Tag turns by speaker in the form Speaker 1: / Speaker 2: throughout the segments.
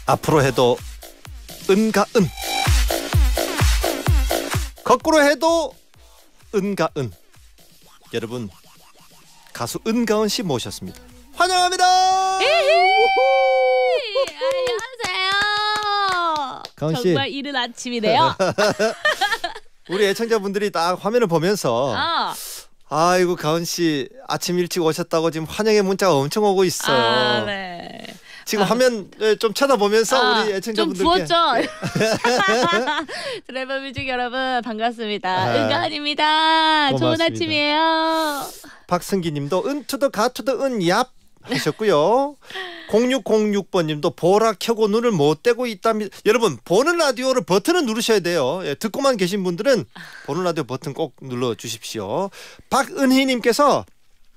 Speaker 1: 앞으로 해도 은가 은, 거꾸로 해도 은가 은. 여러분, 가수 은가은 씨 모셨습니다. 환영합니다.
Speaker 2: 안녕하세요.
Speaker 1: 가은 씨.
Speaker 2: 정말 이른 아침이네요.
Speaker 1: 우리 애청자분들이 딱 화면을 보면서 아이고 가은 씨 아침 일찍 오셨다고 지금 환영의 문자가 엄청 오고 있어요.
Speaker 2: 네.
Speaker 1: 지금 화면 좀 쳐다보면서 우리 애청자분들께
Speaker 2: 좀 부었죠? 드라이버 뮤직 여러분 반갑습니다. 은가은입니다. 좋은
Speaker 1: 고맙습니다.
Speaker 2: 아침이에요.
Speaker 1: 박승기님도 은투더 가투더 은얍 하셨고요. 0606번님도 보라 켜고 눈을 못 떼고 있답니다. 여러분, 보는 라디오를 버튼을 누르셔야 돼요. 예, 듣고만 계신 분들은 보는 라디오 버튼 꼭 눌러주십시오. 박은희님께서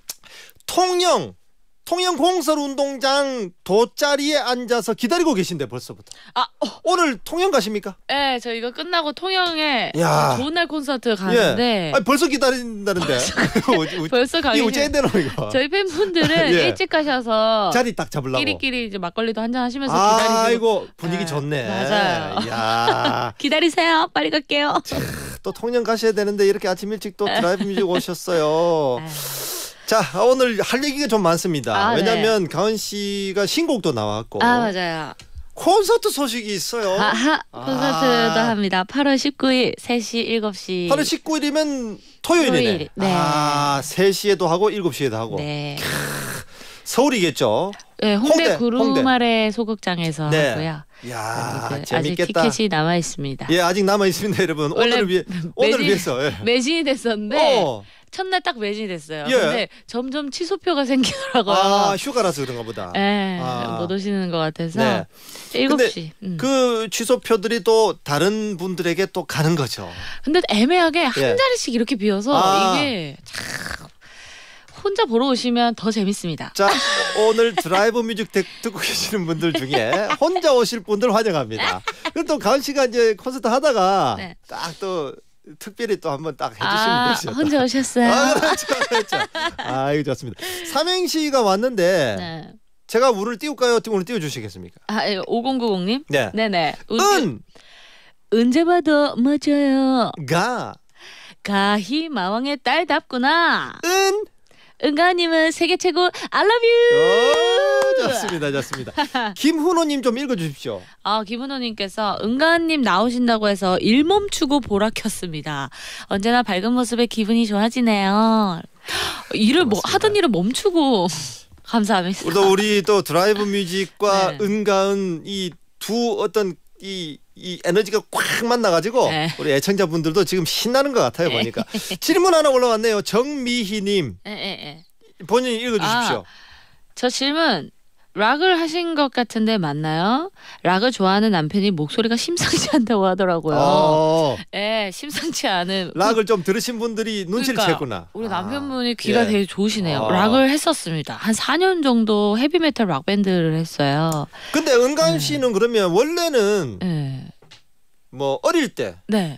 Speaker 1: 통영 공설운동장 돗자리에 앉아서 기다리고 계신데 벌써부터. 오늘 통영 가십니까?
Speaker 2: 네, 저 이거 끝나고 통영에
Speaker 1: 야.
Speaker 2: 좋은 날 콘서트 가는데.
Speaker 1: 아니, 벌써 기다린다는데.
Speaker 2: 벌써 가기
Speaker 1: 이거 째대로 이거.
Speaker 2: 저희 팬분들은
Speaker 1: 예.
Speaker 2: 일찍 가셔서
Speaker 1: 자리 딱 잡으려고.
Speaker 2: 끼리끼리 이제 막걸리도 한잔 하시면서 기다리시고.
Speaker 1: 아이고 분위기 좋네.
Speaker 2: 맞아요.
Speaker 1: 야.
Speaker 2: 기다리세요. 빨리 갈게요.
Speaker 1: 또 통영 가셔야 되는데 이렇게 아침 일찍 또 드라이브 뮤직 오셨어요. 자, 오늘 할 얘기가 좀 많습니다. 왜냐하면
Speaker 2: 네.
Speaker 1: 가은 씨가 신곡도 나왔고
Speaker 2: 맞아요.
Speaker 1: 콘서트 소식이 있어요.
Speaker 2: 콘서트도 합니다. 8월 19일 3시 7시.
Speaker 1: 8월 19일이면 토요일이네.
Speaker 2: 토요일, 네.
Speaker 1: 3시에도 하고 7시에도 하고.
Speaker 2: 네.
Speaker 1: 서울이겠죠.
Speaker 2: 네, 홍대
Speaker 1: 홍대.
Speaker 2: 구름아래 소극장에서
Speaker 1: 네.
Speaker 2: 하고요.
Speaker 1: 야,
Speaker 2: 아직
Speaker 1: 재밌겠다.
Speaker 2: 티켓이 남아 있습니다.
Speaker 1: 예, 아직 남아 있습니다, 여러분. 오늘을 위해서. 예.
Speaker 2: 매진이 됐었는데 첫날 딱 매진이 됐어요.
Speaker 1: 예.
Speaker 2: 근데 점점 취소표가 생기더라고요.
Speaker 1: 휴가라서 그런가 보다.
Speaker 2: 네, 못 오시는 것 같아서.
Speaker 1: 네.
Speaker 2: 7시.
Speaker 1: 그 취소표들이 또 다른 분들에게 또 가는 거죠.
Speaker 2: 근데 애매하게 한
Speaker 1: 예.
Speaker 2: 자리씩 이렇게 비어서 이게 참 혼자 보러 오시면 더 재밌습니다.
Speaker 1: 자, 오늘 드라이브 뮤직 듣고 계시는 분들 중에 혼자 오실 분들 환영합니다. 그럼 또 가은 씨가 이제 콘서트 하다가 딱 또 특별히 또 한번 딱 해주시면 되죠.
Speaker 2: 혼자 오셨어요?
Speaker 1: 그렇죠. 이거 좋습니다. 삼행시가 왔는데 제가 운을 띄울까요? 오늘 띄워주시겠습니까?
Speaker 2: 5090님?
Speaker 1: 네.
Speaker 2: 네네.
Speaker 1: 언제
Speaker 2: 봐도 멋져요. 가희 마왕의 딸답구나. 은가님은 세계 최고 I love you.
Speaker 1: 좋습니다. 김훈호님 좀 읽어주십시오.
Speaker 2: 김은호님께서 은가님 나오신다고 해서 일 멈추고 보라 켰습니다. 언제나 밝은 모습에 기분이 좋아지네요. 일을 하던 일을 멈추고 감사합니다.
Speaker 1: 우리 또 드라이브 뮤직과 은가은 이 두 어떤 이 에너지가 꽉 만나가지고 우리 애청자분들도 지금 신나는 것 같아요 보니까. 질문 하나 올라왔네요. 정미희님. 본인이 읽어주십시오.
Speaker 2: 저 질문 락을 하신 것 같은데 맞나요? 락을 좋아하는 남편이 목소리가 심상치 않다고 하더라고요. 심상치 않은.
Speaker 1: 락을 좀 들으신 분들이 눈치를 챘구나.
Speaker 2: 우리 남편분이 귀가 되게 좋으시네요. 락을 했었습니다. 한 4년 정도 헤비메탈 락 밴드를 했어요.
Speaker 1: 근데 은가은 씨는 그러면 원래는 뭐 어릴 때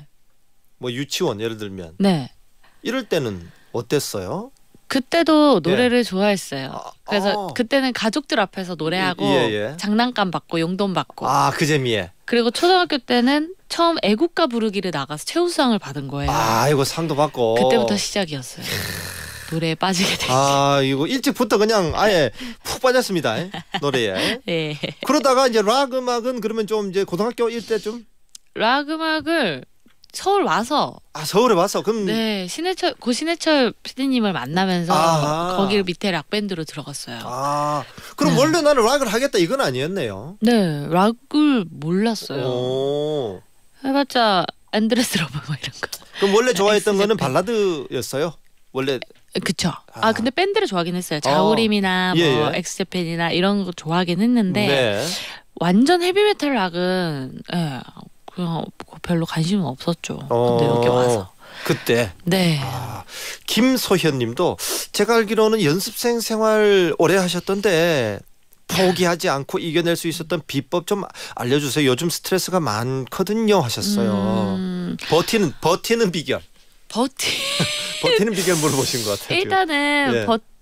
Speaker 1: 뭐 유치원 예를 들면 이럴 때는 어땠어요?
Speaker 2: 그때도 노래를 좋아했어요. 그래서 그때는 가족들 앞에서 노래하고 장난감 받고 용돈 받고.
Speaker 1: 그 재미에.
Speaker 2: 그리고 초등학교 때는 처음 애국가 부르기를 나가서 최우수상을 받은 거예요.
Speaker 1: 이거 상도 받고.
Speaker 2: 그때부터 시작이었어요. 노래에 빠지게 됐어요.
Speaker 1: 이거 일찍부터 그냥 아예 푹 빠졌습니다. 노래에. 그러다가 이제 락 음악은 그러면 좀 이제 고등학교 이때쯤?
Speaker 2: 락 음악을 서울 와서
Speaker 1: 서울에 와서 그럼
Speaker 2: 신해철 PD님을 만나면서 거기 밑에 락 밴드로 들어갔어요.
Speaker 1: 그럼 원래 나는 락을 하겠다 이건 아니었네요.
Speaker 2: 네, 락을 몰랐어요. 해봤자 앤드레스 러브 뭐 이런 거.
Speaker 1: 그럼 원래 좋아했던 거는 발라드였어요? 원래.
Speaker 2: 그쵸. 근데 밴드를 좋아하긴 했어요. 자우림이나 뭐 엑스제팬이나 이런 거 좋아하긴 했는데 완전 헤비메탈 락은 그냥 별로 관심은 없었죠. 근데 여기 와서.
Speaker 1: 그때. 김소현님도 제가 알기로는 연습생 생활 오래 하셨던데 포기하지 않고 이겨낼 수 있었던 비법 좀 알려주세요. 요즘 스트레스가 많거든요 하셨어요. 버티는 비결. 버티는 비결 물어보신 것 같아요.
Speaker 2: 일단은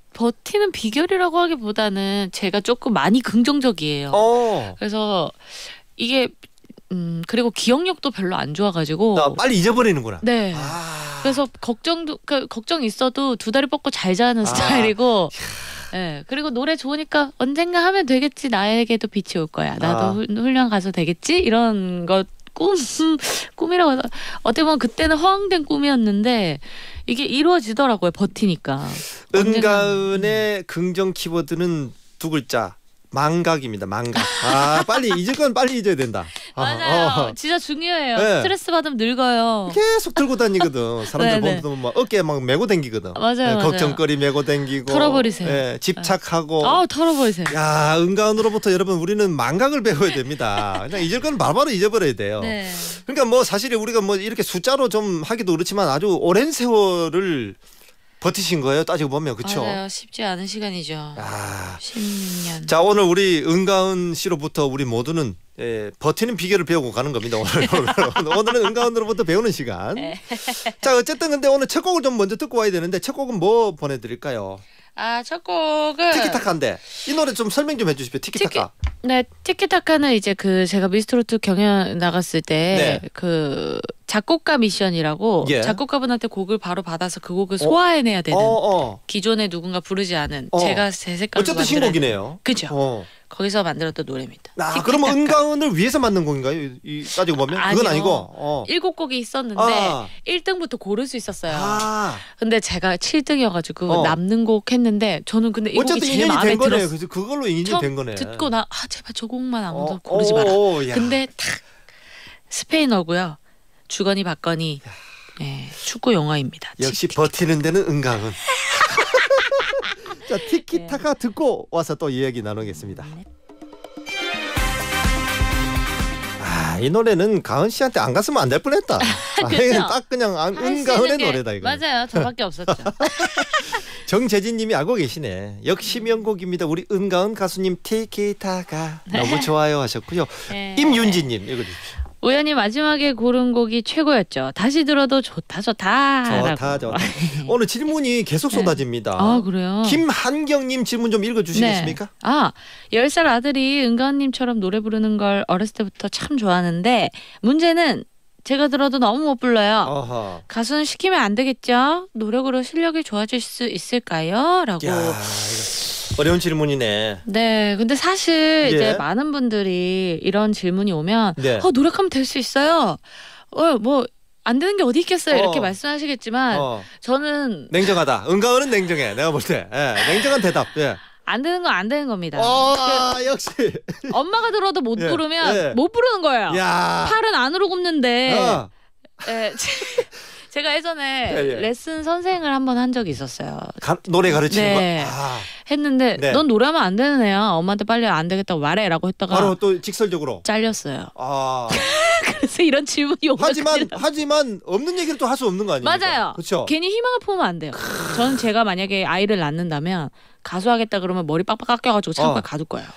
Speaker 2: 버티는 비결이라고 하기보다는 제가 조금 많이 긍정적이에요. 그래서 이게 그리고 기억력도 별로 안 좋아가지고
Speaker 1: 빨리 잊어버리는구나.
Speaker 2: 네. 그래서 걱정 있어도 두 다리 뻗고 잘 자는 스타일이고. 네. 그리고 노래 좋으니까 언젠가 하면 되겠지. 나에게도 빛이 올 거야. 나도 훈련 가서 되겠지. 이런 것 꿈이라고 해서 어떻게 보면 그때는 허황된 꿈이었는데 이게 이루어지더라고요. 버티니까.
Speaker 1: 은가은의 긍정 키워드는 두 글자. 망각입니다. 망각. 빨리 잊을 건 빨리 잊어야 된다.
Speaker 2: 맞아요. 진짜 중요해요. 네. 스트레스 받으면 늙어요.
Speaker 1: 계속 들고 다니거든. 사람들 보면 막 어깨에 막 메고 다니거든.
Speaker 2: 맞아요.
Speaker 1: 걱정거리 메고 다니고.
Speaker 2: 털어버리세요.
Speaker 1: 네, 집착하고.
Speaker 2: 털어버리세요.
Speaker 1: 야, 은가은으로부터 여러분 우리는 망각을 배워야 됩니다. 그냥 잊을 건 바로 잊어버려야 돼요.
Speaker 2: 네.
Speaker 1: 그러니까 뭐 사실 우리가 뭐 이렇게 숫자로 좀 하기도 그렇지만 아주 오랜 세월을 버티신 거예요. 따지고 보면 그렇죠.
Speaker 2: 맞아요. 쉽지 않은 시간이죠. 16년.
Speaker 1: 자, 오늘 우리 은가은 씨로부터 우리 모두는 버티는 비결을 배우고 가는 겁니다. 오늘은 은가은으로부터 배우는 시간.
Speaker 2: 네.
Speaker 1: 자, 어쨌든 근데 오늘 첫 곡을 좀 먼저 듣고 와야 되는데 첫 곡은 뭐 보내드릴까요?
Speaker 2: 첫 곡은
Speaker 1: 티키타카인데 이 노래 좀 설명 좀 해주십시오. 티키타카.
Speaker 2: 네, 티키타카는 이제 제가 미스트로트 경연 나갔을 때 작곡가 미션이라고 작곡가분한테 곡을 바로 받아서 그 곡을 소화해내야 되는 기존에 누군가 부르지 않은 제가 제 색깔로
Speaker 1: 어쨌든 신곡이네요.
Speaker 2: 그죠. 거기서 만들었던 노래입니다.
Speaker 1: 그러면 은가은을 위해서 만든 곡인가요? 따지고 보면 그건 아니고
Speaker 2: 7곡이 있었는데 1등부터 고를 수 있었어요. 근데 제가 7등이어가지고 남는 곡 했는데 저는 근데 이 곡이 제일 마음에 들었어요.
Speaker 1: 그래서 그걸로 인연이 된 거네.
Speaker 2: 듣고 제발 저 곡만 아무도 고르지 마라. 근데 탁 스페인어고요. 주거니 받거니 축구 영화입니다.
Speaker 1: 역시 버티는 데는 은가은. 자, 티키타카 듣고 와서 또 이야기 나누겠습니다. 이 노래는 가은 씨한테 안 갔으면 안 될 뻔했다. 딱 그냥 은가은의 노래다 이거.
Speaker 2: 맞아요. 저밖에 없었죠.
Speaker 1: 정재진님이 알고 계시네. 역시 명곡입니다. 우리 은가은 가수님 티키타카 너무 좋아요 하셨고요. 임윤지님 읽어주십시오.
Speaker 2: 우연히 마지막에 고른 곡이 최고였죠. 다시 들어도 좋다.
Speaker 1: 좋다. 오늘 질문이 계속 쏟아집니다.
Speaker 2: 그래요?
Speaker 1: 김한경님 질문 좀 읽어주시겠습니까?
Speaker 2: 10살 아들이 은가은님처럼 노래 부르는 걸 어렸을 때부터 참 좋아하는데 문제는 제가 들어도 너무 못 불러요. 가수는 시키면 안 되겠죠? 노력으로 실력이 좋아질 수 있을까요? 라고.
Speaker 1: 어려운 질문이네.
Speaker 2: 네, 근데 사실 이제 많은 분들이 이런 질문이 오면 노력하면 될 수 있어요. 뭐 안 되는 게 어디 있겠어요? 이렇게 말씀하시겠지만 저는
Speaker 1: 냉정하다. 은가은은 냉정해. 내가 볼 때 냉정한 대답.
Speaker 2: 안 되는 건 안 되는 겁니다.
Speaker 1: 역시
Speaker 2: 엄마가 들어도 못 부르면 못 부르는 거예요. 팔은 안으로 굽는데. 제가 예전에 레슨 선생을 한번 한 적이 있었어요.
Speaker 1: 노래 가르치는 거?
Speaker 2: 했는데 넌 노래하면 안 되는 애야. 엄마한테 빨리 안 되겠다고 말해라고 했다가
Speaker 1: 바로 또 직설적으로
Speaker 2: 잘렸어요. 그래서 이런 질문이 오면
Speaker 1: 하지만 없는 얘기를 또 할 수 없는 거 아닙니까?
Speaker 2: 맞아요.
Speaker 1: 그렇죠.
Speaker 2: 괜히 희망을 품으면 안 돼요. 저는 제가 만약에 아이를 낳는다면 가수하겠다 그러면 머리 빡빡 깎여가지고 창고에 가둘 거예요.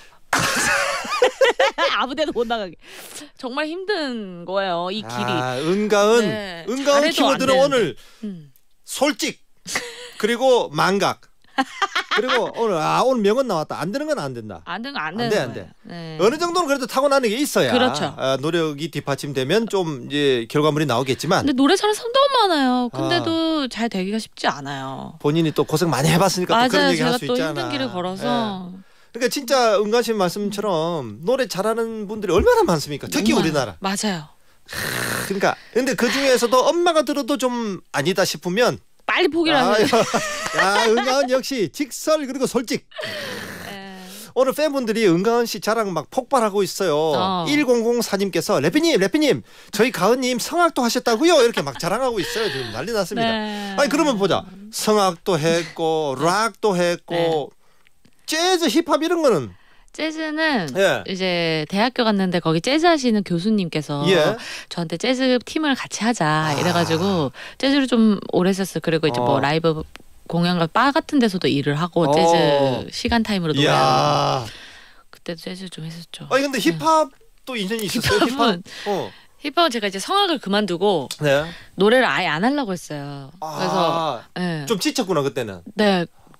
Speaker 2: 아무데도 못 나가게. 정말 힘든 거예요. 이 길이.
Speaker 1: 은가은 키워드는 오늘 솔직 그리고 망각 그리고 오늘 명언 나왔다. 안 되는 건 안 된다.
Speaker 2: 안 되는 건 안 되는
Speaker 1: 안 돼. 어느 정도는 그래도 타고나는 게 있어야.
Speaker 2: 그렇죠.
Speaker 1: 노력이 뒷받침되면 좀 이제 결과물이 나오겠지만.
Speaker 2: 근데 노래 잘하는 사람 너무 많아요. 근데도 잘 되기가 쉽지 않아요.
Speaker 1: 본인이 또 고생 많이 해봤으니까 또 그런 얘기 할 수 있잖아.
Speaker 2: 제가 또 힘든 길을 걸어서.
Speaker 1: 그러니까 진짜 은가 씨 말씀처럼 노래 잘하는 분들이 얼마나 많습니다. 특히 우리나라.
Speaker 2: 맞아요.
Speaker 1: 그러니까 근데 그 중에서도 엄마가 들어도 좀 아니다 싶으면
Speaker 2: 빨리 포기를 하세요.
Speaker 1: 은가은 역시 직설 그리고 솔직. 오늘 팬분들이 은가은 씨 자랑 막 폭발하고 있어요. 1004님께서 래피님 저희 가은님 성악도 하셨다고요? 이렇게 막 자랑하고 있어요. 지금 난리 났습니다. 아니 그러면 보자. 성악도 했고 락도 했고 재즈 힙합 이런 거는
Speaker 2: 재즈는 이제 대학교 갔는데 거기 재즈 하시는 교수님께서 저한테 재즈 팀을 같이 하자 이래가지고 재즈를 좀 오래 했었어요. 그리고 이제 뭐 라이브 공연과 바 같은 데서도 일을 하고 재즈 시간 타임으로 노래하고 그때도 재즈 좀 했었죠.
Speaker 1: 아니 근데 힙합도 인연이 있었어요?
Speaker 2: 힙합은 제가 이제 성악을 그만두고 노래를 아예 안 하려고 했어요. 그래서
Speaker 1: 좀 지쳤구나 그때는.
Speaker 2: 네.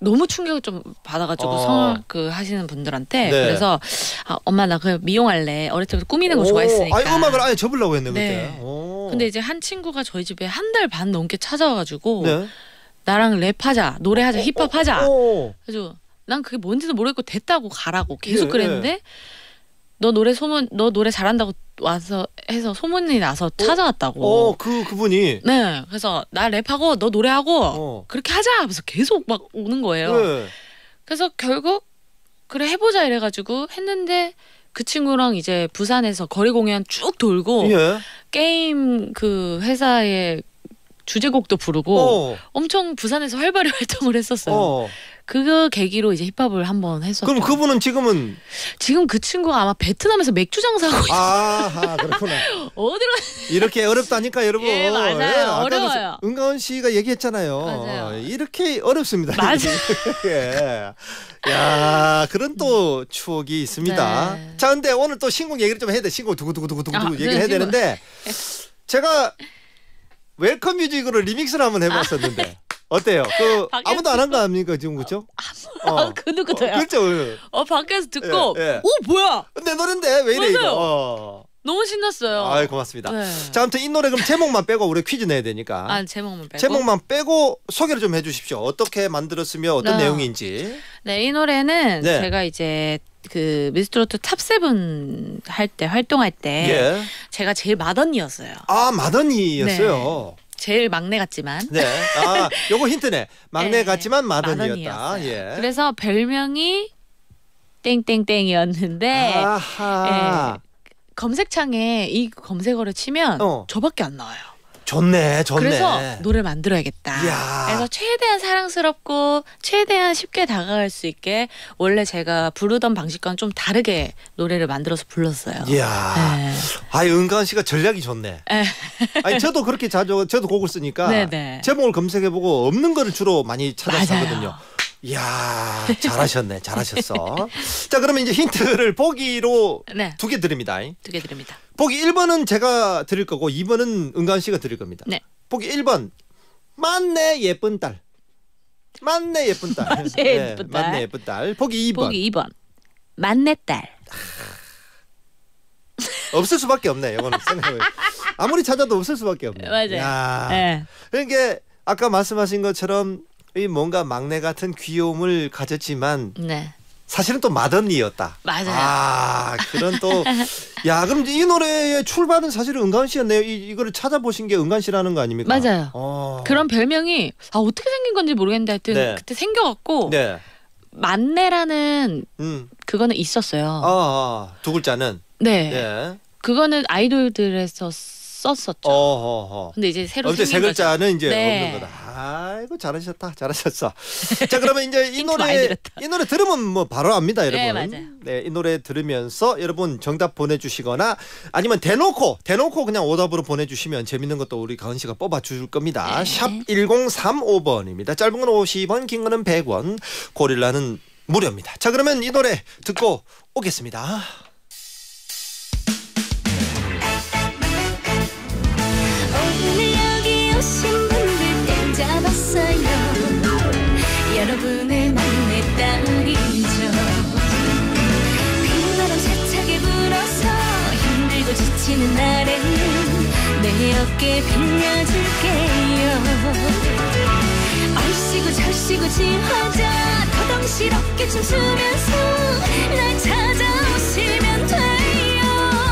Speaker 2: 너무 충격을 좀 받아가지고 성악 그 하시는 분들한테
Speaker 1: 네.
Speaker 2: 그래서 엄마 나 그 미용할래. 어릴 때부터 꾸미는 거 좋아했으니까.
Speaker 1: 아니, 음악을 아예 접으려고 했네
Speaker 2: 네.
Speaker 1: 그때.
Speaker 2: 근데 이제 한 친구가 저희 집에 한 달 반 넘게 찾아와가지고
Speaker 1: 네.
Speaker 2: 나랑 랩하자, 노래하자, 힙합하자.
Speaker 1: 오.
Speaker 2: 그래서 난 그게 뭔지도 모르겠고 됐다고 가라고 계속
Speaker 1: 예,
Speaker 2: 그랬는데 너 노래 잘한다고 와서 해서 소문이 나서 찾아왔다고.
Speaker 1: 그분이.
Speaker 2: 네, 그래서 나 랩하고 너 노래하고 그렇게 하자 하면서 계속 막 오는 거예요.
Speaker 1: 네.
Speaker 2: 그래서 결국 그래 해보자 이래가지고 했는데 그 친구랑 이제 부산에서 거리 공연 쭉 돌고
Speaker 1: 예.
Speaker 2: 게임 그 회사의 주제곡도 부르고 엄청 부산에서 활발히 활동을 했었어요. 그 계기로 이제 힙합을 한번 했었죠.
Speaker 1: 그럼 그분은 지금
Speaker 2: 그 친구가 아마 베트남에서 맥주 장사하고 있어요.
Speaker 1: 아하, 그렇구나.
Speaker 2: 어디로
Speaker 1: 이렇게 어렵다니까 여러분.
Speaker 2: 예, 맞아요. 어려워요.
Speaker 1: 은가은 씨가 얘기했잖아요.
Speaker 2: 맞아요.
Speaker 1: 이렇게 어렵습니다.
Speaker 2: 맞아요.
Speaker 1: 예. 야, 그런 또 추억이 있습니다.
Speaker 2: 네.
Speaker 1: 자, 근데 오늘 또 신곡 얘기를 좀 해야 돼. 신곡 두구두구두구두구 얘기를 해야
Speaker 2: 신곡.
Speaker 1: 되는데 제가 웰컴 뮤직으로 리믹스를 한번 해봤었는데 어때요? 아무도 안 한 거 아닙니까 지금 그렇죠?
Speaker 2: 그 누구도요?
Speaker 1: 그렇죠.
Speaker 2: 밖에서 듣고
Speaker 1: 예.
Speaker 2: 오 뭐야?
Speaker 1: 내 노래인데 왜 이래
Speaker 2: 맞아요.
Speaker 1: 이거?
Speaker 2: 너무 신났어요.
Speaker 1: 아이 고맙습니다.
Speaker 2: 네.
Speaker 1: 자, 아무튼 이 노래 그럼 제목만 빼고 우리 퀴즈 내야 되니까.
Speaker 2: 제목만 빼고.
Speaker 1: 제목만 빼고 소개를 좀 해주십시오. 어떻게 만들었으며 어떤 내용인지.
Speaker 2: 네, 이 노래는
Speaker 1: 네.
Speaker 2: 제가 이제 그 미스트로트 탑7 할 때 활동할 때
Speaker 1: 예.
Speaker 2: 제가 제일 맏언니였어요.
Speaker 1: 아, 맏언니였어요.
Speaker 2: 제일 막내 같지만.
Speaker 1: 네. 아, 요거 힌트네. 막내
Speaker 2: 네,
Speaker 1: 같지만 맏언니였다.
Speaker 2: 맏언니였어요.
Speaker 1: 예.
Speaker 2: 그래서 별명이 땡땡땡이었는데
Speaker 1: 아하.
Speaker 2: 검색창에 이 검색어를 치면 저밖에 안 나와요.
Speaker 1: 좋네.
Speaker 2: 그래서 노래를 만들어야겠다.
Speaker 1: 이야.
Speaker 2: 그래서 최대한 사랑스럽고 최대한 쉽게 다가갈 수 있게 원래 제가 부르던 방식과는 좀 다르게 노래를 만들어서 불렀어요.
Speaker 1: 이야.
Speaker 2: 네.
Speaker 1: 아이, 은가은 씨가 전략이 좋네.
Speaker 2: 네.
Speaker 1: 아니, 저도 그렇게 저도 곡을 쓰니까
Speaker 2: 네네.
Speaker 1: 제목을 검색해보고 없는 거를 주로 많이 찾아서
Speaker 2: 맞아요.
Speaker 1: 하거든요. 이야, 잘하셨네. 잘하셨어. 자, 그러면 이제 힌트를 보기로
Speaker 2: 네.
Speaker 1: 2개 드립니다.
Speaker 2: 2개 드립니다.
Speaker 1: 보기 1번은 제가 드릴 거고 2번은 은가은 씨가 드릴 겁니다.
Speaker 2: 네.
Speaker 1: 보기 1번. 맞네 예쁜 딸. 맞네 예쁜 딸.
Speaker 2: 맞네, 예쁜 딸.
Speaker 1: 맞네 예쁜 딸. 보기 2번.
Speaker 2: 보기 2번. 맞네 딸.
Speaker 1: 없을 수밖에 없네. 이거는 생각해. 아무리 찾아도 없을 수밖에 없네.
Speaker 2: 맞아요.
Speaker 1: 야.
Speaker 2: 네.
Speaker 1: 그러니까 아까 말씀하신 것처럼 이 뭔가 막내 같은 귀여움을 가졌지만
Speaker 2: 네.
Speaker 1: 사실은 또 맏언니였다.
Speaker 2: 맞아요.
Speaker 1: 아, 그런 또 야, 그럼 이 노래의 출발은 사실은 은가은 씨였네요. 이거를 찾아보신 게 은가은 씨라는 거 아닙니까?
Speaker 2: 맞아요. 그런 별명이 어떻게 생긴 건지 모르겠는데 하여튼
Speaker 1: 네.
Speaker 2: 그때 생겨갖고
Speaker 1: 네.
Speaker 2: 만내라는 그거는 있었어요.
Speaker 1: 두 글자는.
Speaker 2: 네.
Speaker 1: 네.
Speaker 2: 그거는 아이돌들에서 썼었죠. 근데 이제 새로
Speaker 1: 세
Speaker 2: 생긴
Speaker 1: 글자는 이제
Speaker 2: 네.
Speaker 1: 없는 거다. 아이고 잘하셨다. 잘하셨어. 자, 그러면 이제 이 노래 들으면 뭐 바로 압니다, 여러분.
Speaker 2: 네, 맞아요.
Speaker 1: 네, 이 노래 들으면서 여러분 정답 보내주시거나 아니면 대놓고 그냥 오답으로 보내주시면 재밌는 것도 우리 가은 씨가 뽑아줄 겁니다. 샵 1035번입니다. 짧은 건 50원, 긴 거는 100원, 고릴라는 무료입니다. 자, 그러면 이 노래 듣고 오겠습니다.
Speaker 3: 여러분의 막내 딸이죠. 휘바람 세차게 불어서 힘들고 지치는 날에는 내 어깨 빌려줄게요. 얼씨구 절씨구 지화자 더덩실없게 춤추면서 날 찾아오시면 돼요.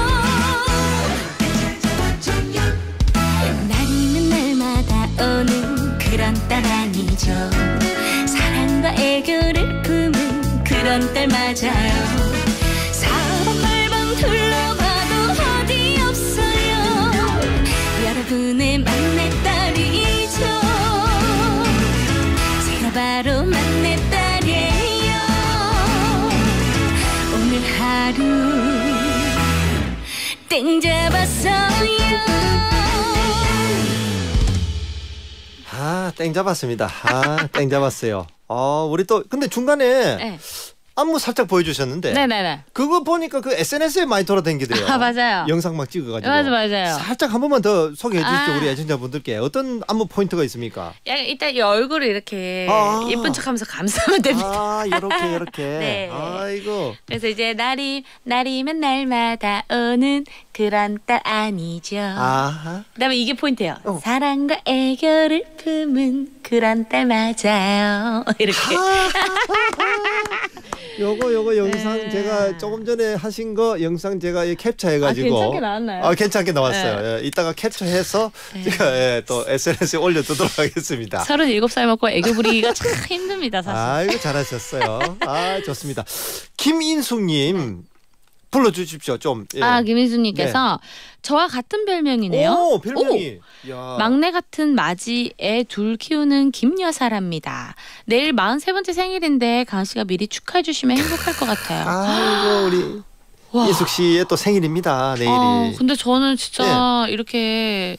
Speaker 3: 날 있는 날마다 오는 그런 딸 아니죠. 사랑과 애교를 품은 그런 딸 맞아요. 사방팔방 둘러봐도 어디 없어요. 여러분의 막내 딸이죠. 제가 바로 막내 딸이에요. 오늘 하루 땡 잡았어요.
Speaker 1: 땡 잡았습니다. 땡 잡았어요. 우리 또 근데 중간에
Speaker 2: 네.
Speaker 1: 안무 살짝 보여주셨는데
Speaker 2: 네네네.
Speaker 1: 그거 보니까 그 SNS에 많이 돌아다니더래요.
Speaker 2: 맞아요.
Speaker 1: 영상 막 찍어가지고.
Speaker 2: 맞아요.
Speaker 1: 살짝 한 번만 더 소개해 주시죠. 우리 애청자분들께. 어떤 안무 포인트가 있습니까?
Speaker 2: 일단 이 얼굴을 이렇게 예쁜 척하면서 감싸면 됩니다.
Speaker 1: 이렇게.
Speaker 2: 네.
Speaker 1: 아이고.
Speaker 2: 그래서 이제 날이면 날마다 오는 그런 딸 아니죠. 그다음에 이게 포인트예요. 사랑과 애교를 품은 그런 딸 맞아요. 이렇게.
Speaker 1: 요거 영상 제가 조금 전에 하신 거 영상 제가 캡처해가지고
Speaker 2: 괜찮게 나왔나요?
Speaker 1: 괜찮게 나왔어요.
Speaker 2: 네.
Speaker 1: 이따가 캡처해서 제가 또 SNS에 올려두도록 하겠습니다.
Speaker 2: 37살 먹고 애교 부리기가 참 힘듭니다, 사실.
Speaker 1: 이거 잘하셨어요. 좋습니다. 김인숙님 불러주십시오. 좀.
Speaker 2: 김인수님께서 저와 같은 별명이네요.
Speaker 1: 오, 별명이. 야.
Speaker 2: 막내 같은 맞이 애 둘 키우는 김여사랍니다. 내일 43번째 생일인데 가은 씨가 미리 축하해 주시면 행복할 것 같아요.
Speaker 1: 아이고 우리 인숙 씨의 또 생일입니다. 내일이.
Speaker 2: 근데 저는 진짜 이렇게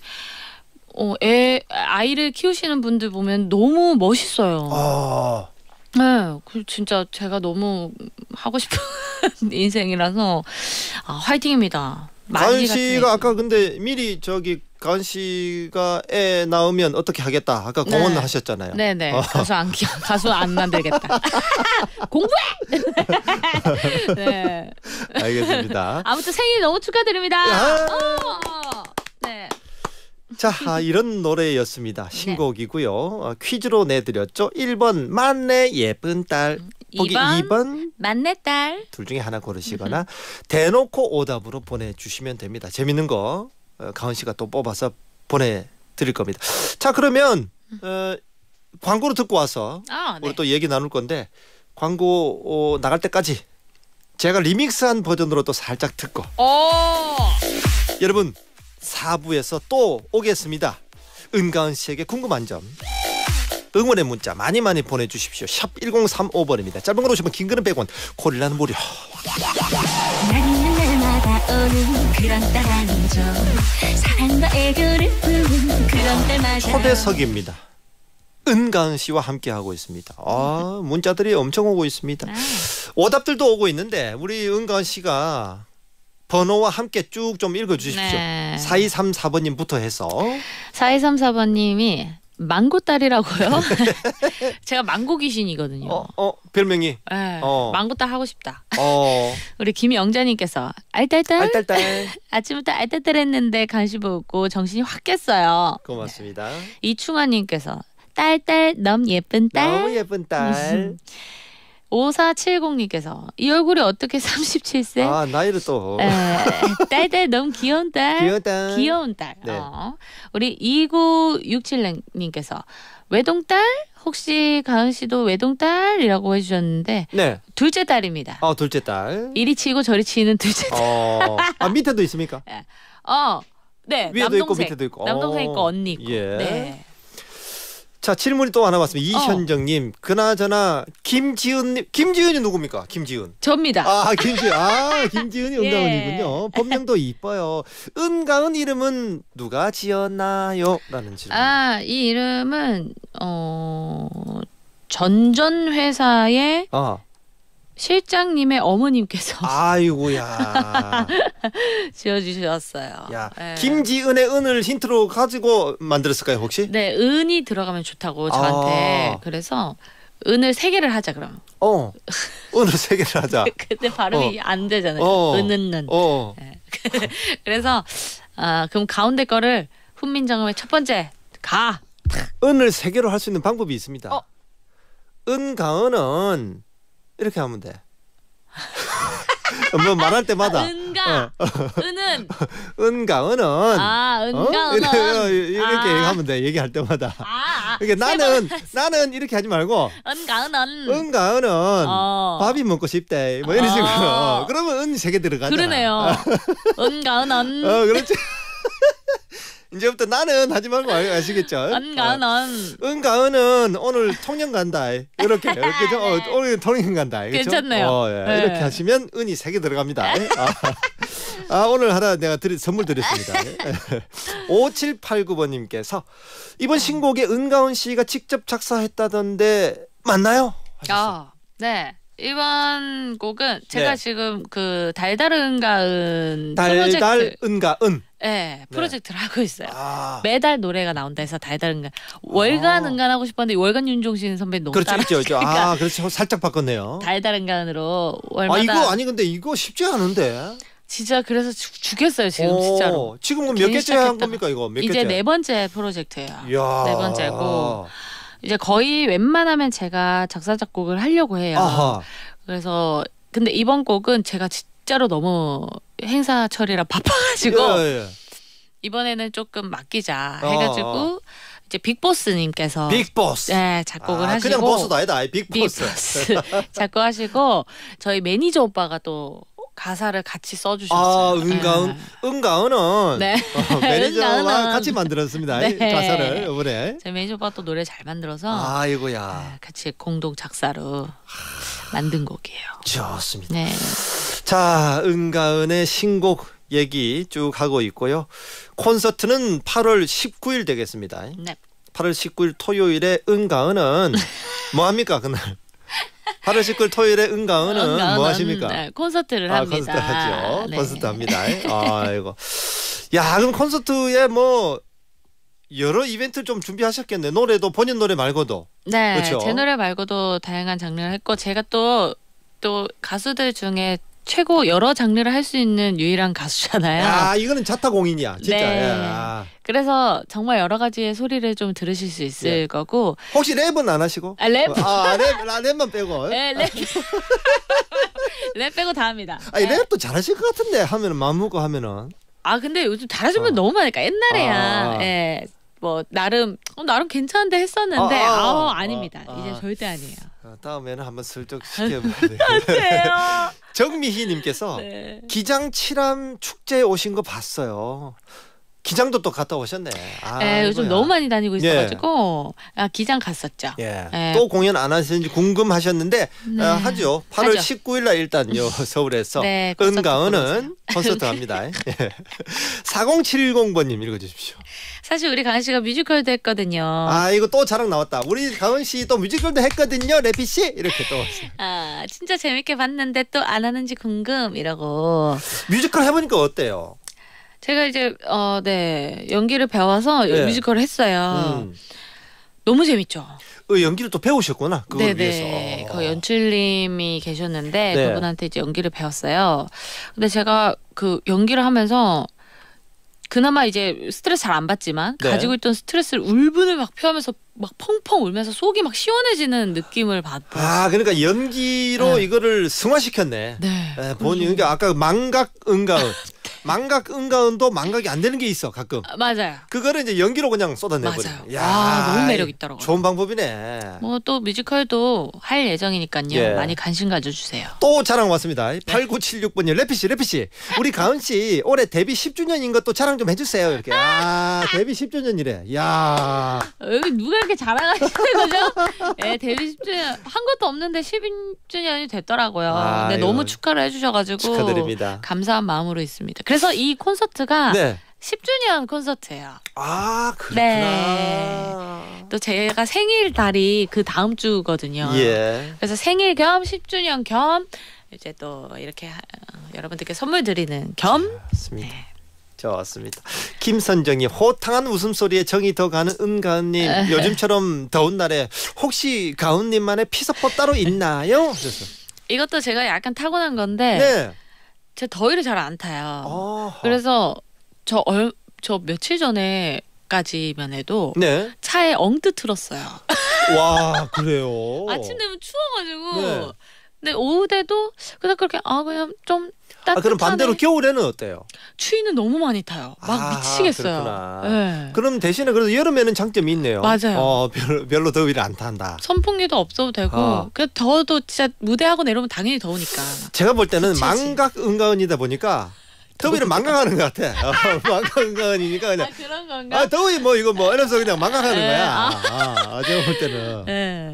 Speaker 2: 아이를 키우시는 분들 보면 너무 멋있어요. 네, 진짜 제가 너무 하고 싶은 인생이라서 화이팅입니다.
Speaker 1: 가은 씨가 아까 근데 미리 가은 씨가 애 낳으면 어떻게 하겠다 아까 공언하셨잖아요.
Speaker 2: 네네. 가수 안 만들겠다. 공부해. 네.
Speaker 1: 알겠습니다.
Speaker 2: 아무튼 생일 너무 축하드립니다. 네.
Speaker 1: 자, 이런 노래였습니다. 신곡이고요. 퀴즈로 내드렸죠. 1번 만내 예쁜 딸, 보기 2번
Speaker 2: 만내 딸.
Speaker 1: 둘 중에 하나 고르시거나 대놓고 오답으로 보내주시면 됩니다. 재밌는 거 가은 씨가 또 뽑아서 보내드릴 겁니다. 자, 그러면 광고를 듣고 와서 우리 또 얘기 나눌 건데 광고 나갈 때까지 제가 리믹스한 버전으로 또 살짝 듣고 여러분 4부에서 또 오겠습니다. 은가은 씨에게 궁금한 점 응원의 문자 많이 보내주십시오. 샵 1035번입니다. 짧은 건 50원, 긴 거는 100원, 콜라는 무료.
Speaker 3: 날이면 날마다 오는 그런 딸 아니죠. 사랑과 애교를 품은 그런 딸 맞아요.
Speaker 1: 초대석입니다. 은가은 씨와 함께하고 있습니다. 문자들이 엄청 오고 있습니다. 오답들도 오고 있는데 우리 은가은 씨가 번호와 함께 쭉 좀 읽어주십시오. 4234번님부터 해서
Speaker 2: 4234번님이 망고딸이라고요? 제가 망고 귀신이거든요.
Speaker 1: 별명이.
Speaker 2: 네, 망고딸 하고 싶다. 우리 김영자님께서 알딸딸. 아침부터 알딸딸했는데 간식 먹고 정신이 확 깼어요.
Speaker 1: 고맙습니다.
Speaker 2: 이충환님께서 딸딸 너무 예쁜 딸.
Speaker 1: 너무 예쁜 딸.
Speaker 2: 5470님께서 이 얼굴이 어떻게 37세?
Speaker 1: 나이를 또.
Speaker 2: 딸딸 너무 귀여운 딸. 귀여운 딸.
Speaker 1: 네.
Speaker 2: 우리 2967님께서 외동딸? 혹시 가은 씨도 외동딸이라고 해주셨는데
Speaker 1: 네.
Speaker 2: 둘째 딸입니다.
Speaker 1: 둘째 딸.
Speaker 2: 이리 치고 저리 치는 둘째 딸.
Speaker 1: 밑에도 있습니까?
Speaker 2: 네.
Speaker 1: 위에도 있고 밑에도 있고.
Speaker 2: 남동생 있고 언니 있고.
Speaker 1: 예.
Speaker 2: 네.
Speaker 1: 자, 질문이 또 하나 왔습니다. 이현정님, 그나저나 김지은이 누굽니까? 김지은.
Speaker 2: 접니다.
Speaker 1: 김지은이 은가은이군요. 본명도 이뻐요. 은가은 이름은 누가 지었나요? 라는 질문.
Speaker 2: 이 이름은 전전 회사의 실장님의 어머님께서
Speaker 1: 아이고야
Speaker 2: 지어주셨어요.
Speaker 1: 네. 김지은의 은을 힌트로 가지고 만들었을까요 혹시?
Speaker 2: 네, 은이 들어가면 좋다고 저한테. 그래서 은을 3개를 하자 그럼.
Speaker 1: 은을 3개를 하자.
Speaker 2: 근데 발음이 안 되잖아요. 은은. 네. 그래서 그럼 가운데 거를 훈민정음의 첫 번째 가.
Speaker 1: 은을 3개로 할 수 있는 방법이 있습니다. 은가은은 이렇게 하면 돼. 뭐 말할 때마다
Speaker 2: 은가 은은
Speaker 1: 은가은은
Speaker 2: 은가은은
Speaker 1: 이렇게 얘기하면 돼. 얘기할 때마다. 그러니까 나는 이렇게 하지 말고 은가은은 밥이 먹고 싶대. 뭐 이런 식으로. 그러면 은 3개 들어가잖아.
Speaker 2: 그러네요. 은가은은.
Speaker 1: 그렇지. 이제부터 나는 하지 말고 아시겠죠? 은가은은 오늘 통영 간다. 이렇게 오늘 통영 간다.
Speaker 2: 괜찮네요.
Speaker 1: 이렇게 하시면 은이 3개 들어갑니다. 오늘 하나 내가 선물 드렸습니다. 5789번님께서 이번 신곡에 은가은 씨가 직접 작사했다던데 맞나요?
Speaker 2: 네. 이번 곡은 제가
Speaker 1: 네.
Speaker 2: 지금 그 달달은가은
Speaker 1: 달달은가은
Speaker 2: 네, 프로젝트를 하고 있어요.
Speaker 1: 아.
Speaker 2: 매달 노래가 나온다 해서 달달은간 월간 은간 하고 싶었는데 월간 윤종신 선배님 너무
Speaker 1: 그렇죠,
Speaker 2: 따라
Speaker 1: 있죠. 아, 그렇죠. 살짝 바꿨네요.
Speaker 2: 달달은간으로 월마다.
Speaker 1: 아, 이거 아니 근데 이거 쉽지 않은데.
Speaker 2: 진짜 그래서 죽겠어요 지금 진짜로.
Speaker 1: 지금 몇 개째 한 겁니까 이거? 몇
Speaker 2: 이제
Speaker 1: 개째?
Speaker 2: 4번째 프로젝트예요.
Speaker 1: 이야.
Speaker 2: 4번째고 이제 거의 웬만하면 제가 작사 작곡을 하려고 해요.
Speaker 1: 아하.
Speaker 2: 그래서 근데 이번 곡은 제가 진짜로 너무 행사 처리라 바빠가지고
Speaker 1: 예.
Speaker 2: 이번에는 조금 맡기자 해가지고 이제 빅보스님께서
Speaker 1: 빅보스.
Speaker 2: 네, 작곡을 하시고
Speaker 1: 그냥 보스도 아니다. 빅보스.
Speaker 2: 작곡하시고 저희 매니저 오빠가 또 가사를 같이 써주셨어요.
Speaker 1: 아, 은가은. 은가은은
Speaker 2: 네.
Speaker 1: 매니저와
Speaker 2: 은가은은.
Speaker 1: 같이 만들었습니다.
Speaker 2: 네.
Speaker 1: 가사를 이번에.
Speaker 2: 제 매니저 오빠 또 노래 잘 만들어서
Speaker 1: 아이고야.
Speaker 2: 같이 공동 작사로 만든 곡이에요.
Speaker 1: 좋습니다.
Speaker 2: 네.
Speaker 1: 자, 은가은의 신곡 얘기 쭉 하고 있고요. 콘서트는 8월 19일 되겠습니다.
Speaker 2: 네.
Speaker 1: 8월 19일 토요일에 은가은은 뭐 합니까 그날? 8월 19일 토요일에 은가은은 뭐 하십니까?
Speaker 2: 네, 콘서트를 합니다.
Speaker 1: 콘서트 하죠.
Speaker 2: 네.
Speaker 1: 콘서트 합니다. 아이고. 야, 그럼 콘서트에 뭐 여러 이벤트 좀 준비하셨겠네. 노래도 본인 노래 말고도.
Speaker 2: 네,
Speaker 1: 그렇죠?
Speaker 2: 제 노래 말고도 다양한 장르를 했고 제가 또 가수들 중에 최고 여러 장르를 할 수 있는 유일한 가수잖아요.
Speaker 1: 야, 이거는 자타공인이야. 진짜.
Speaker 2: 네.
Speaker 1: 야.
Speaker 2: 그래서 정말 여러 가지의 소리를 좀 들으실 수 있을
Speaker 1: 예.
Speaker 2: 거고.
Speaker 1: 혹시 랩은 안 하시고?
Speaker 2: 랩?
Speaker 1: 랩만 빼고.
Speaker 2: 네, 랩 빼고 다 합니다.
Speaker 1: 아니,
Speaker 2: 네.
Speaker 1: 랩도 잘하실 것 같은데 하면은 마음 먹고 하면은.
Speaker 2: 아 근데 요즘 잘하시는 분 너무 많으니까 옛날에야 예. 뭐 나름 괜찮은데 했었는데 아닙니다. 이제 절대 아니에요.
Speaker 1: 다음에는 한번 슬쩍 시켜봐야 돼요. 정미희님께서
Speaker 2: 네.
Speaker 1: 기장 칠암 축제에 오신 거 봤어요. 기장도 또 갔다 오셨네.
Speaker 2: 네, 요즘 너무 많이 다니고
Speaker 1: 예.
Speaker 2: 있어가지고 기장 갔었죠.
Speaker 1: 예.
Speaker 2: 예.
Speaker 1: 또 공연 안 하시는지 궁금하셨는데
Speaker 2: 네.
Speaker 1: 하죠. 8월
Speaker 2: 하죠.
Speaker 1: 19일 날 일단요 서울에서
Speaker 2: 네, 콘서트
Speaker 1: 은가은은 콘서트 합니다. 예. 4070번님 읽어주십시오.
Speaker 2: 사실 우리 가은 씨가 뮤지컬도 했거든요.
Speaker 1: 아, 이거 또 자랑 나왔다. 우리 가은 씨 또 뮤지컬도 했거든요. 래피 씨 이렇게 또 왔어요.
Speaker 2: 진짜 재밌게 봤는데 또 안 하는지 궁금 이러고.
Speaker 1: 뮤지컬 해보니까 어때요?
Speaker 2: 제가 이제 네 연기를 배워서
Speaker 1: 예.
Speaker 2: 뮤지컬을 했어요. 너무 재밌죠.
Speaker 1: 연기를 또 배우셨구나. 그걸
Speaker 2: 네네.
Speaker 1: 위해서.
Speaker 2: 그 연출님이 계셨는데
Speaker 1: 네.
Speaker 2: 그분한테 이제 연기를 배웠어요. 근데 제가 그 연기를 하면서 그나마 이제 스트레스 잘 안 받지만
Speaker 1: 네.
Speaker 2: 가지고 있던 스트레스를 울분을 막 표하면서 막 펑펑 울면서 속이 막 시원해지는 느낌을 받았어요.
Speaker 1: 아, 그러니까 연기로
Speaker 2: 네.
Speaker 1: 이거를 승화시켰네.
Speaker 2: 네.
Speaker 1: 본인 그러니까 아까 망각 은가은. 망각 은가은도 망각이 안 되는 게 있어 가끔.
Speaker 2: 맞아요.
Speaker 1: 그거를 이제 연기로 그냥 쏟아내버려.
Speaker 2: 맞아요. 너무 매력 있더라고요.
Speaker 1: 좋은 방법이네.
Speaker 2: 뭐 또 뮤지컬도 할 예정이니까요.
Speaker 1: 예.
Speaker 2: 많이 관심 가져주세요.
Speaker 1: 또 자랑 왔습니다. 8976번님 래피 씨 우리 가은 씨 올해 데뷔 10주년인 것도 자랑 좀 해주세요. 이렇게. 데뷔 10주년이래. 야.
Speaker 2: 여기 누가 이렇게 자랑하시는 거죠? 네, 데뷔 10주년 한 것도 없는데 12주년이 됐더라고요. 근데 너무 축하를 해주셔가지고
Speaker 1: 축하드립니다.
Speaker 2: 감사한 마음으로 있습니다. 그래서 이 콘서트가
Speaker 1: 네.
Speaker 2: 10주년 콘서트예요.
Speaker 1: 아, 그렇구나.
Speaker 2: 네. 또 제가 생일 달이 그 다음 주거든요.
Speaker 1: 예.
Speaker 2: 그래서 생일 겸 10주년 겸 이제 또 이렇게 여러분들께 선물 드리는 겸.
Speaker 1: 좋습니다.
Speaker 2: 네.
Speaker 1: 좋습니다. 김선정님 호탕한 웃음소리에 정이 더 가는 은가은님 요즘처럼 더운 날에 혹시 가은님만의 피서법 따로 있나요? 그래서.
Speaker 2: 이것도 제가 약간 타고난 건데
Speaker 1: 네.
Speaker 2: 제가 더위를 잘 안 타요.
Speaker 1: 어허.
Speaker 2: 그래서 저 며칠 전에까지만 해도
Speaker 1: 네.
Speaker 2: 차에 엉뜨 틀었어요.
Speaker 1: 와, 그래요.
Speaker 2: 아침 되면 추워가지고.
Speaker 1: 네.
Speaker 2: 근데 오후 돼도 그냥 그렇게 그냥 좀 따뜻하네.
Speaker 1: 그럼 반대로 겨울에는 어때요?
Speaker 2: 추위는 너무 많이 타요. 막 미치겠어요.
Speaker 1: 그렇구나.
Speaker 2: 네.
Speaker 1: 그럼 대신에 그래도 여름에는 장점이 있네요.
Speaker 2: 맞아요.
Speaker 1: 별로 더위를 안 탄다.
Speaker 2: 선풍기도 없어도 되고 그냥 더워도 진짜 무대하고 내려오면 당연히 더우니까.
Speaker 1: 제가 볼 때는
Speaker 2: 그치.
Speaker 1: 망각 은가은이다 보니까 더위를 망각하는 것 같아. 망각 은가은이니까 그냥
Speaker 2: 그런 건가?
Speaker 1: 더위 뭐 이거 뭐 이러면서 그냥 망각하는 거야. 제가 볼 때는.
Speaker 2: 네.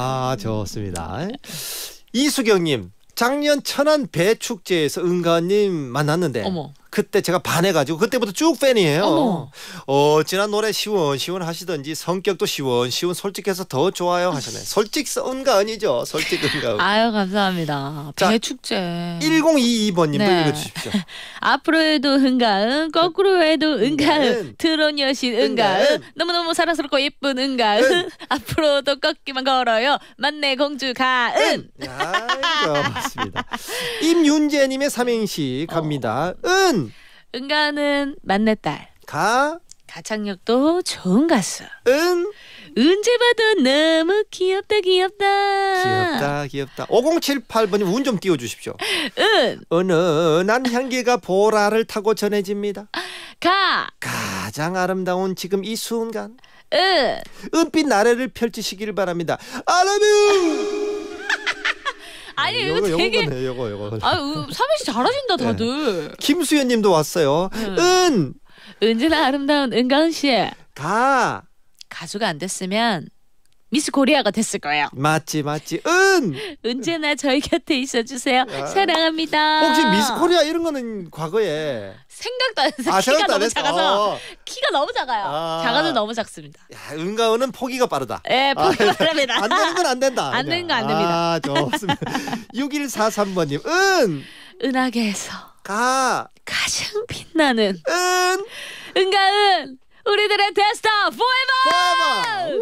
Speaker 1: 좋습니다. 이수경님 작년 천안 배축제에서 은가은님 만났는데
Speaker 2: 어머.
Speaker 1: 그때 제가 반해가지고 그때부터 쭉 팬이에요.
Speaker 2: 어머.
Speaker 1: 지난 노래 시원 하시던지 성격도 시원 솔직해서 더 좋아요 하시네. 솔직 은가은이죠. 솔직 은가은.
Speaker 2: 아유 감사합니다. 배축제.
Speaker 1: 1022번님도
Speaker 2: 네.
Speaker 1: 읽어주십시오.
Speaker 2: 앞으로 해도 은가은, 거꾸로 해도 은가은, 드론 여신 은가은, 너무너무 사랑스럽고 예쁜 은가은, 앞으로도 꺾기만 걸어요. 만내 공주 가은.
Speaker 1: 야, 이거 맞습니다. 임윤재님의 삼행시 갑니다.
Speaker 2: 은가은은 만내딸. 가창력도 좋은 가수. 언제 봐도 너무 귀엽다.
Speaker 1: 귀엽다. 5078번님 운 좀 띄워주십시오. 은은한 향기가 보라를 타고 전해집니다. 가장 아름다운 지금 이 순간. 은빛 나래를 펼치시길 바랍니다. I love you.
Speaker 2: 아니 이거 되게
Speaker 1: 요거.
Speaker 2: 삼행시 잘하신다 다들.
Speaker 1: 김수연님도 왔어요.
Speaker 2: 언제나 아름다운 은가은 씨.
Speaker 1: 가수가
Speaker 2: 안 됐으면 미스 코리아가 됐을 거예요.
Speaker 1: 맞지.
Speaker 2: 언제나 저희 곁에 있어주세요. 사랑합니다.
Speaker 1: 혹시 미스 코리아 이런 거는 과거에
Speaker 2: 생각도 안 했어요. 키가 너무 작아서. 키가 너무 작아요. 작아도 너무 작습니다.
Speaker 1: 은가은은 포기가 빠르다.
Speaker 2: 네, 포기가 빠릅니다.
Speaker 1: 안 되는 건 안 된다.
Speaker 2: 안 되는 건 안 됩니다.
Speaker 1: 좋습니다. 6143번님
Speaker 2: 은하계에서 가장 빛나는 은가은 우리들의 데스타 포에버.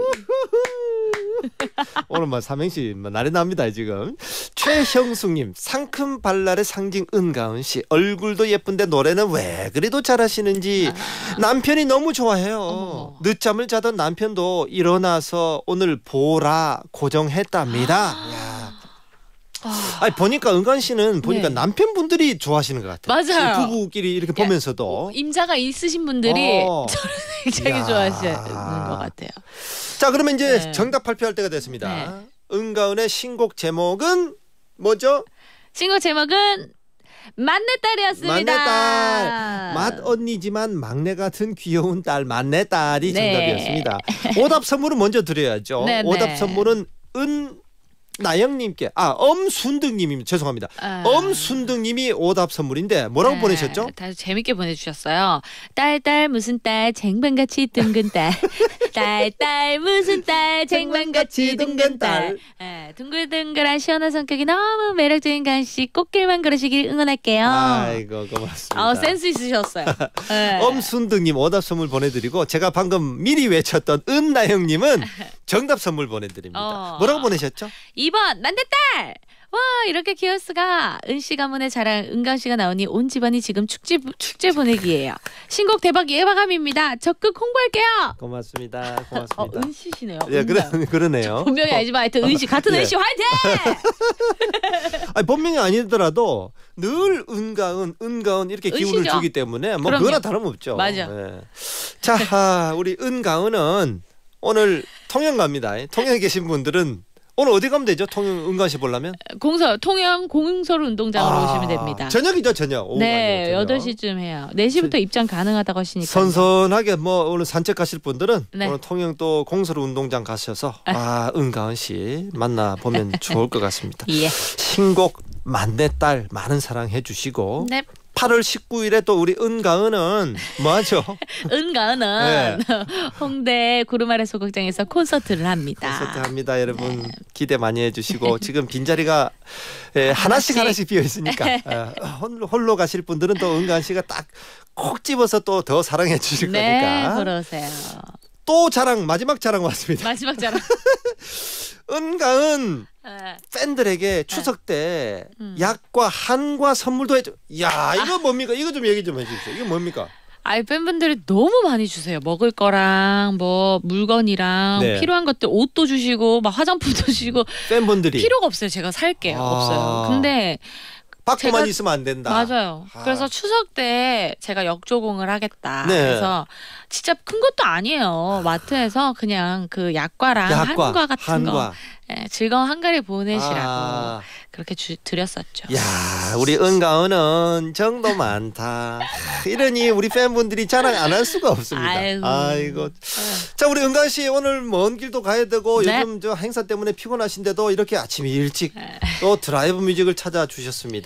Speaker 1: 오늘 삼행시 난리 납니다 지금. 최형숙님 상큼 발랄의 상징 은가은 씨. 얼굴도 예쁜데 노래는 왜 그리도 잘하시는지. 남편이 너무 좋아해요. 늦잠을 자던 남편도 일어나서 오늘 보라 고정했답니다. 아니 보니까 은간 씨는 보니까 남편분들이 좋아하시는 것 같아요.
Speaker 2: 맞아요.
Speaker 1: 부부끼리 이렇게 보면서도
Speaker 2: 임자가 있으신 분들이 저를 굉장히 좋아하시는 것 같아요.
Speaker 1: 자 그러면 이제 정답 발표할 때가 됐습니다. 은가은의 신곡 제목은 뭐죠?
Speaker 2: 신곡 제목은 만내딸이었습니다.
Speaker 1: 만내딸. 맏언니지만 막내 같은 귀여운 딸 만내딸이 정답이었습니다. 오답 선물은 먼저 드려야죠. 오답 선물은 나영님께 엄순득님입니다. 죄송합니다. 엄순득님이 오답 선물인데 뭐라고 보내셨죠?
Speaker 2: 다들 재밌게 보내주셨어요. 딸 무슨 딸 쟁반같이 둥근 딸. 딸 무슨 딸 쟁반같이 둥근 딸. 둥글둥글한 시원한 성격이 너무 매력적인 간씨 꽃길만 걸으시길 응원할게요.
Speaker 1: 아이고 고맙습니다.
Speaker 2: 센스 있으셨어요.
Speaker 1: 엄순득님 오답 선물 보내드리고 제가 방금 미리 외쳤던 은나영님은 정답 선물 보내드립니다. 뭐라고 보내셨죠?
Speaker 2: 2번 만대딸. 와 이렇게 귀여울 수가. 은씨 가문의 자랑 은가은씨가 나오니 온 집안이 지금 축제 분위기예요. 신곡 대박 예방함입니다. 적극 홍보할게요.
Speaker 1: 고맙습니다.
Speaker 2: 은씨시네요.
Speaker 1: 예, 그러네요.
Speaker 2: 본명이 아니지만 하여튼 은씨 같은 은씨 화이팅.
Speaker 1: 아니 본명이 아니더라도 늘 은가은 이렇게 기운을
Speaker 2: 은씨죠.
Speaker 1: 주기 때문에 뭐 그거나 다름없죠.
Speaker 2: 맞아.
Speaker 1: 자 우리 은가은은 오늘 통영 갑니다. 통영에 계신 분들은 오늘 어디 가면 되죠? 통영 은가은 씨 보려면?
Speaker 2: 통영 공설 운동장으로 오시면 됩니다.
Speaker 1: 저녁이죠, 저녁. 오후
Speaker 2: 네, 8시쯤 해요. 4시부터 입장 가능하다고 하시니까.
Speaker 1: 선선하게 오늘 산책 가실 분들은 오늘 통영 또 공설 운동장 가셔서 은가은 씨 만나 보면 좋을 것 같습니다.
Speaker 2: 예.
Speaker 1: 신곡 만내딸 많은 사랑해 주시고.
Speaker 2: 네.
Speaker 1: 8월 19일에 또 우리 은가은은 뭐하죠?
Speaker 2: 은가은은 홍대 구름 아래 소극장에서 콘서트를 합니다.
Speaker 1: 콘서트 합니다, 여러분. 기대 많이 해주시고 지금 빈자리가 하나씩 비어 있으니까 홀로 가실 분들은 또 은가은 씨가 딱 콕 집어서 또 더 사랑해 주실 거니까.
Speaker 2: 보러 오세요.
Speaker 1: 또 마지막 자랑 왔습니다.
Speaker 2: 마지막 자랑.
Speaker 1: 은가은 팬들에게 추석 때 약과 한과 선물도 해줘. 야 이거 뭡니까? 이거 좀 얘기 좀 해주십시오. 이거 뭡니까?
Speaker 2: 팬분들이 너무 많이 주세요. 먹을 거랑 뭐 물건이랑 필요한 것들 옷도 주시고 막 화장품도 주시고.
Speaker 1: 팬분들이
Speaker 2: 필요가 없어요. 제가 살게요. 없어요. 근데
Speaker 1: 받고만 있으면 안 된다.
Speaker 2: 맞아요. 그래서 추석 때 제가 역조공을 하겠다. 그래서 진짜 큰 것도 아니에요. 마트에서 그냥 그 약과랑 한과 같은 거 즐거운 한가위 보내시라고 그렇게 드렸었죠.
Speaker 1: 야, 우리 은가은은 정도 많다. 이러니 우리 팬분들이 자랑 안 할 수가 없습니다. 아이고. 자, 우리 은가은 씨 오늘 먼 길도 가야 되고 요즘 저 행사 때문에 피곤하신데도 이렇게 아침 일찍 또 드라이브 뮤직을 찾아주셨습니다.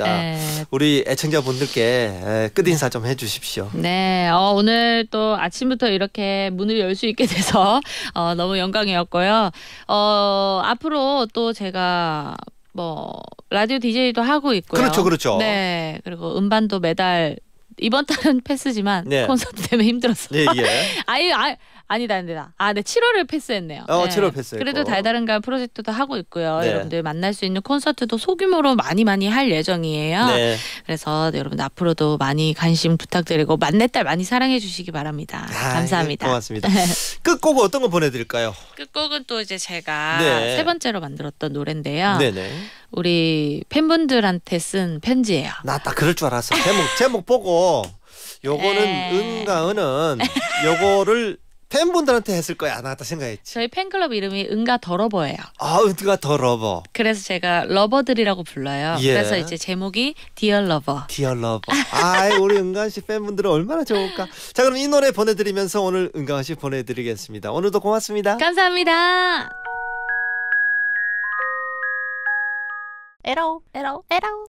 Speaker 2: 네.
Speaker 1: 우리 애청자분들께 끝인사 좀 해주십시오.
Speaker 2: 네, 오늘 또 아침부터 이렇게 문을 열 수 있게 돼서 너무 영광이었고요. 앞으로 또 제가 뭐 라디오 DJ도 하고 있고요.
Speaker 1: 그렇죠, 그렇죠.
Speaker 2: 네, 그리고 음반도 매달 이번 달은 패스지만
Speaker 1: 네.
Speaker 2: 콘서트 때문에 힘들었어요.
Speaker 1: 예, 예.
Speaker 2: 아니다. 네, 7월을 패스했네요. 네.
Speaker 1: 7월 패스했고.
Speaker 2: 그래도 달달한가 프로젝트도 하고 있고요.
Speaker 1: 네.
Speaker 2: 여러분들 만날 수 있는 콘서트도 소규모로 많이 할 예정이에요.
Speaker 1: 네.
Speaker 2: 그래서 여러분 앞으로도 많이 관심 부탁드리고 만내딸 많이 사랑해 주시기 바랍니다. 감사합니다.
Speaker 1: 고맙습니다. 끝곡 어떤 거 보내드릴까요?
Speaker 2: 끝곡은 또 이제 제가
Speaker 1: 네.
Speaker 2: 세 번째로 만들었던 노래인데요.
Speaker 1: 네네.
Speaker 2: 우리 팬분들한테 쓴 편지예요.
Speaker 1: 나 딱 그럴 줄 알았어. 제목 보고 요거는
Speaker 2: 네.
Speaker 1: 은가은은 요거를 팬분들한테 했을 거야. 나 딱 생각했지.
Speaker 2: 저희 팬클럽 이름이 은가 더러버예요.
Speaker 1: 은가 더 러버.
Speaker 2: 그래서 제가 러버들이라고 불러요.
Speaker 1: 예.
Speaker 2: 그래서 이제 제목이 Dear Lover.
Speaker 1: 디어 러버. 우리 은가은 씨 팬분들은 얼마나 좋을까. 자, 그럼 이 노래 보내드리면서 오늘 은가은 씨 보내드리겠습니다. 오늘도 고맙습니다.
Speaker 2: 감사합니다.
Speaker 3: 에러.